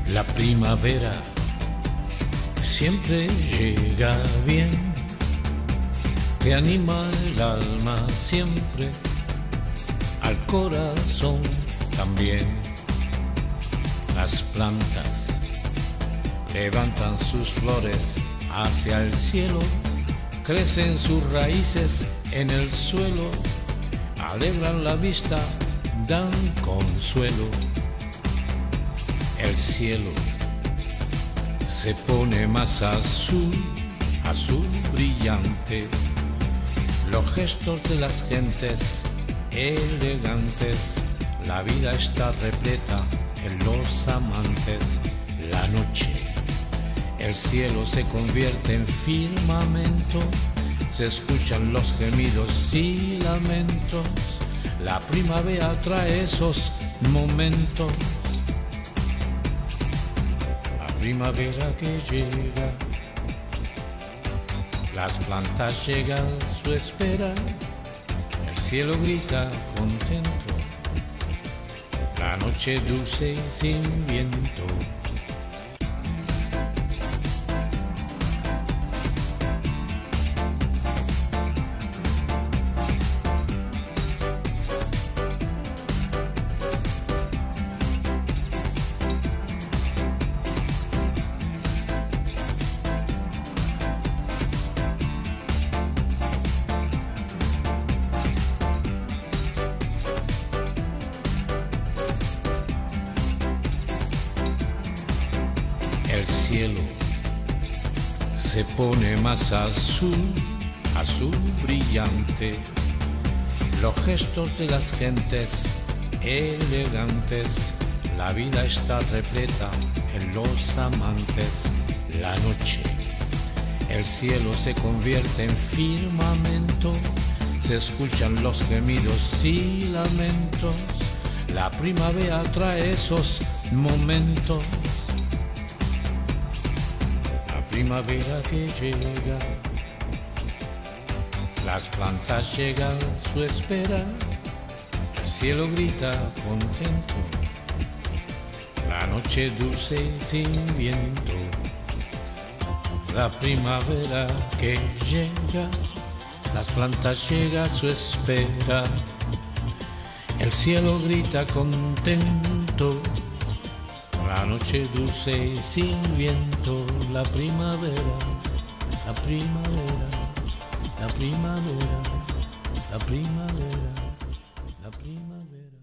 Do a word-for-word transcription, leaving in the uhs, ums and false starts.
La primavera siempre llega bien, te anima el alma siempre, al corazón también. Las plantas levantan sus flores hacia el cielo, crecen sus raíces en el suelo, alegran la vista, dan consuelo. El cielo se pone más azul, azul brillante. Los gestos de las gentes elegantes, la vida está repleta en los amantes. La noche, el cielo se convierte en firmamento, se escuchan los gemidos y lamentos. La primavera trae esos momentos. Primavera que llega, las plantas llegan a su espera, el cielo grita contento, la noche dulce y sin viento. El cielo se pone más azul, azul brillante. Los gestos de las gentes elegantes, la vida está repleta en los amantes. La noche, el cielo se convierte en firmamento, se escuchan los gemidos y lamentos. La primavera trae esos momentos. Primavera que llega, las plantas llegan a su espera, el cielo grita contento, la noche dulce y sin viento. La primavera que llega, las plantas llegan a su espera, el cielo grita contento, la noche dulce y sin viento. La primavera, la primavera, la primavera, la primavera, la primavera.